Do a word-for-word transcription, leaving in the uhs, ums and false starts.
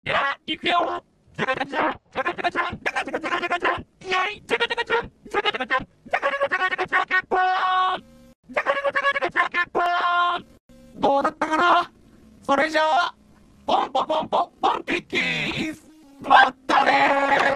いや、行くよ。じゃがじゃじゃ、じゃがじゃがじゃ、じゃがじゃがじゃがじゃがじゃ、イェイ、じゃがじゃがじゃ、じゃがじゃがじゃ、じゃがじゃがじゃがじゃがじゃがポーン、じゃがじゃがじゃがじゃがじゃがポーン。どうだったかな。それじゃあ、ポンポポンポンポンピッキーズ。まったねー。